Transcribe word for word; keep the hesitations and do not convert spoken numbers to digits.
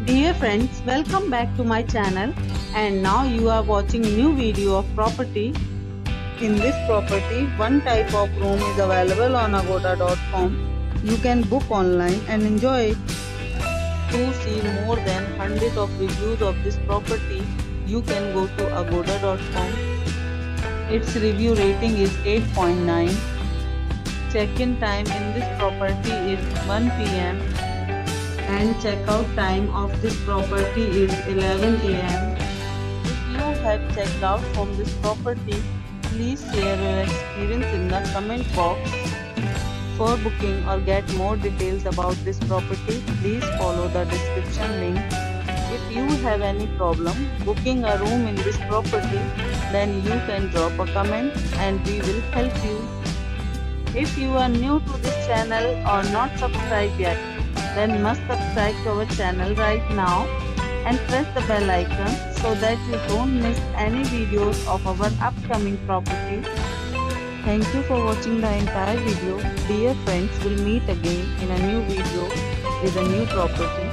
Dear friends, welcome back to my channel, and now you are watching new video of property. In this property, one type of room is available on agoda dot com. You can book online and enjoy it. To see more than one hundred of reviews of this property, you can go to agoda dot com. Its review rating is eight point nine. Check-in time in this property is one p m and checkout time of this property is eleven a m If you have checked out from this property, please share your experience in the comment box. For booking or get more details about this property, please follow the description link. If you have any problem booking a room in this property, then you can drop a comment and we will help you. If you are new to this channel or not subscribed yet, then must subscribe to our channel right now and press the bell icon so that you don't miss any videos of our upcoming property. Thank you for watching the entire video. Dear friends, we'll meet again in a new video with a new property.